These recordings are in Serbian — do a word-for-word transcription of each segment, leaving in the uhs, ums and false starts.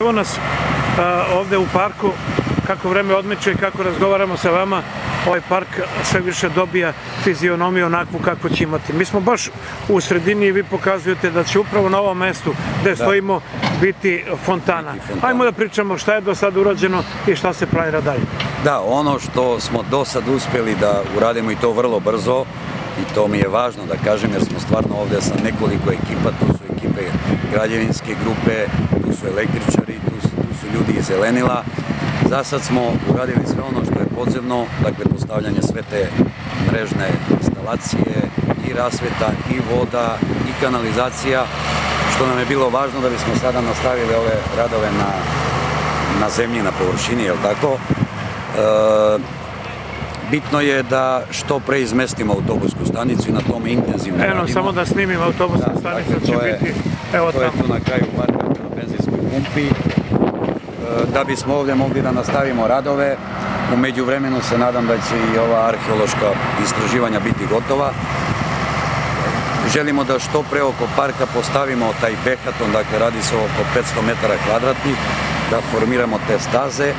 Evo nas ovde u parku, kako vreme odmiče i kako razgovaramo sa vama, ovaj park sve više dobija fizionomiju onakvu kako će imati. Mi smo baš u sredini i vi pokazujete da će upravo na ovom mestu gde stojimo biti fontana. Hajmo da pričamo šta je do sada urađeno i šta se planira dalje. Da, ono što smo do sad uspeli da uradimo i to vrlo brzo, i to mi je važno da kažem jer smo stvarno ovde sa nekoliko ekipa, tu su ekipe građevinske grupe, tu su električari, tu su, tu su ljudi iz Zelenila. Za sad smo uradili sve ono što je podzemno, dakle postavljanje sve te mrežne instalacije, i rasveta, i voda, i kanalizacija, što nam je bilo važno da bismo sada nastavili ove radove na, na zemlji, na površini, jel tako? E, bitno je da što pre izmestimo autobusku stanicu i na tome intenzivno radimo. Eno, samo da snimim autobusku stanicu, će biti evo tamo. To je tu na kraju parka na benzinskoj pumpi. Da bismo ovde mogli da nastavimo radove, u međuvremenu se nadam da će i ova arheološka istraživanja biti gotova. Želimo da što pre oko parka postavimo taj behaton, dakle radi se oko petsto metara kvadratnih, da formiramo te staze.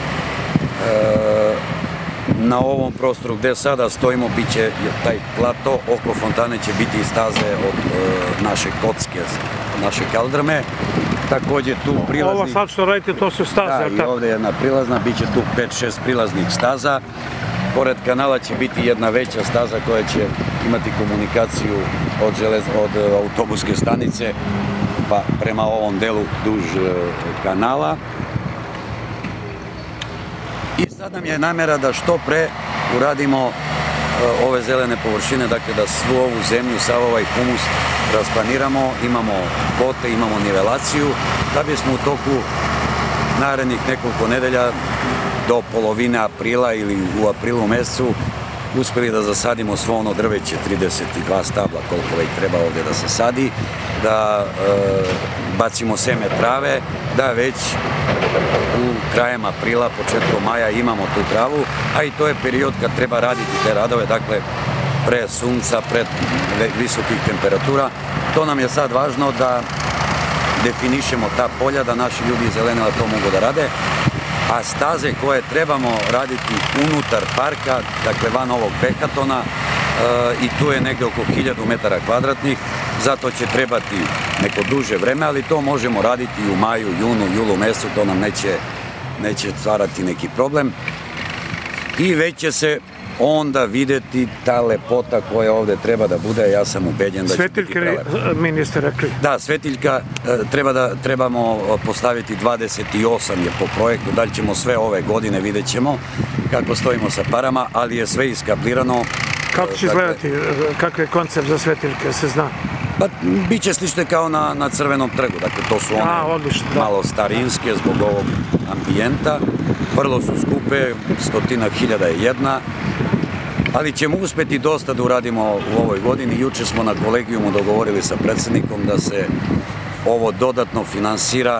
Na ovom prostoru gde sada stojimo biće taj plato, oko fontane će biti i staze od naše kocke, naše kaldrme. Takođe tu prilaznih... Ovo sad što radite, to su staze, da, i ovde je jedna prilazna, bit će tu pet šest prilaznih staza. Pored kanala će biti jedna veća staza koja će imati komunikaciju od, želez, od autobuske stanice pa prema ovom delu duž kanala. I sad nam je namera da što pre uradimo ove zelene površine, dakle da svu ovu zemlju, sav ovaj humus rasplaniramo, imamo kote, imamo nivelaciju, da bismo u toku narednih nekoliko nedelja do polovine aprila ili u aprilu mesecu uspeli da zasadimo svo ono drveće, trideset dva stabla koliko već treba ovde da se sadi, da e, bacimo seme trave, da već u krajem aprila, početkom maja imamo tu travu, a i to je period kad treba raditi te radove, dakle pre sunca, pre visokih temperatura. To nam je sad važno da definišemo ta polja, da naši ljudi iz Zelenila to mogu da rade, a staze koje trebamo raditi unutar parka, dakle van ovog behatona, i tu je negde oko hiljadu metara kvadratnih, zato će trebati neko duže vreme, ali to možemo raditi i u maju, junu, julu mesecu, to nam neće, neće stvarati neki problem. I već će se onda videti ta lepota koja ovde treba da bude, ja sam ubeđen da će biti prelepo. Svetiljka, ministar rekli. Da, svetiljka treba da, trebamo postaviti dvadeset osam je po projektu, da li ćemo sve ove godine, vidjet ćemo kako stojimo sa parama, ali je sve iskablirano. Kako će izgledati, kakav je koncept za svetiljke, se zna? Pa, bit će slično kao na, na Crvenom trgu, dakle to su one A, odlično, da. Malo starinske zbog ovog ambijenta, vrlo su skupe, stotina hiljada je jedna, ali ćemo uspeti dosta da uradimo u ovoj godini. Juče smo na kolegijumu dogovorili sa predsednikom da se ovo dodatno finansira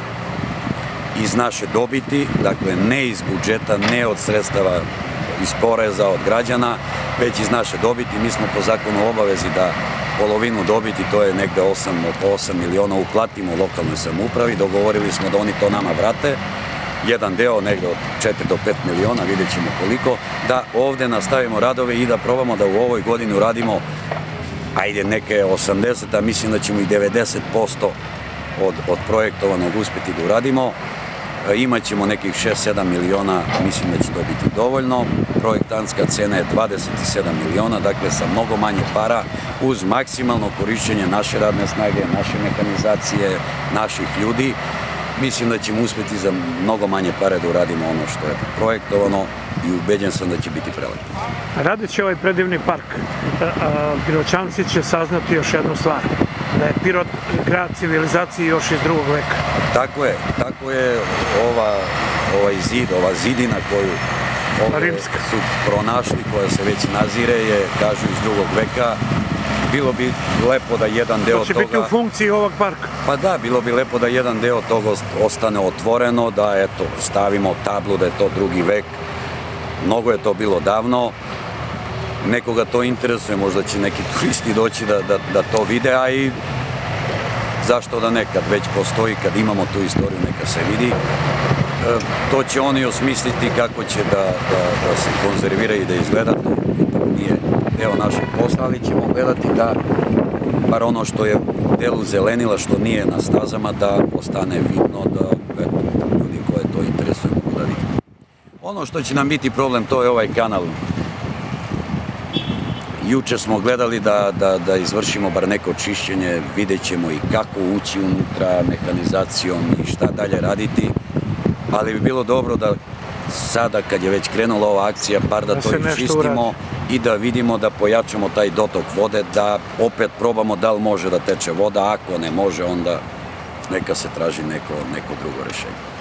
iz naše dobiti, dakle ne iz budžeta, ne od sredstava iz poreza od građana, već iz naše dobiti. Mi smo po zakonu u obavezi da polovinu dobiti, to je negde osam miliona, uplatimo u lokalnoj samoupravi. Dogovorili smo da oni to nama vrate. Jedan deo, negde od četiri do pet miliona, vidjet ćemo koliko, da ovde nastavimo radove i da probamo da u ovoj godini uradimo, ajde neke osamdeset, a mislim da ćemo i devedeset posto od, od projektovanog uspeti da uradimo. Imaćemo nekih šest sedam miliona, mislim da će to biti dovoljno. Projektantska cena je dvadeset sedam miliona, dakle sa mnogo manje para, uz maksimalno korišćenje naše radne snage, naše mehanizacije, naših ljudi. Mislim da ćemo uspeti za mnogo manje pare da uradimo ono što je projektovano i ubeđen sam da će biti prelepo. Radeći ovaj predivni park, Piroćanci će saznati još jednu stvar, da je Pirot grad civilizacije još iz drugog veka. Tako je, tako je ova, ovaj zid, ova zidina koju ovdje su pronašli, koja se već nazire, je, kažu, iz drugog veka. Bilo bi lepo da jedan deo toga... To će biti u funkciji ovog parka. Pa da, bilo bi lepo da jedan deo toga ostane otvoreno, da eto, stavimo tablu da je to drugi vek. Mnogo je to bilo davno. Nekoga to interesuje, možda će neki turisti doći da, da, da to vide, a i zašto da ne, kad već postoji, kad imamo tu istoriju, neka se vidi. To će oni osmisliti kako će da, da, da se konzervira i da izgleda, to ipak nije deo našeg posla, ali ćemo gledati da bar ono što je u delu zelenila, što nije na stazama, da ostane vidno, da eto, ljudi koje to interesuje mogu da vidi. Ono što će nam biti problem, to je ovaj kanal. Juče smo gledali da, da, da izvršimo bar neko čišćenje, vidjet ćemo i kako ući unutra mehanizacijom i šta dalje raditi, ali bi bilo dobro da sada kad je već krenula ova akcija, bar da, da to iščistimo i da vidimo da pojačamo taj dotok vode, da opet probamo da li može da teče voda, ako ne može onda neka se traži neko, neko drugo rešenje.